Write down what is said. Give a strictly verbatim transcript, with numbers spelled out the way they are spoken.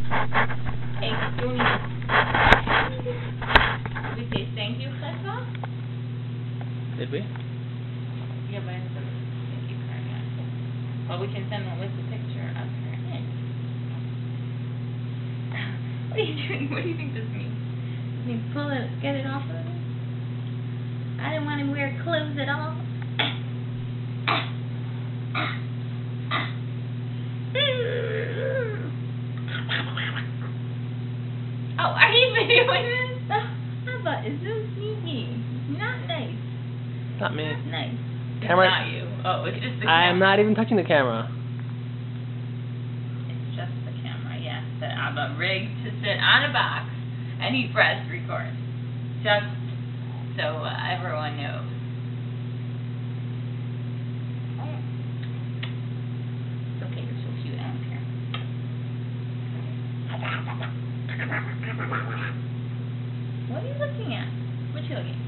Hey, Juni. Did we say thank you, Clefa? Did we? Yeah, but I said thank you, Karina. Well, we can send them with the picture of her in. What are you doing? What do you think this means? It means pull it, get it off of me? I didn't want to wear clothes at all. Oh, are you videoing this? Oh, how about it's so sneaky. Not nice. Not me. Not nice. Camera. It's not you. Oh, it's just the camera. I am not even touching the camera. It's just the camera, yes. That I'm a rigged to sit on a box and he pressed record. Just so uh, everyone knows. It's okay, you're so cute. I don't care. What are you looking at? What you looking at?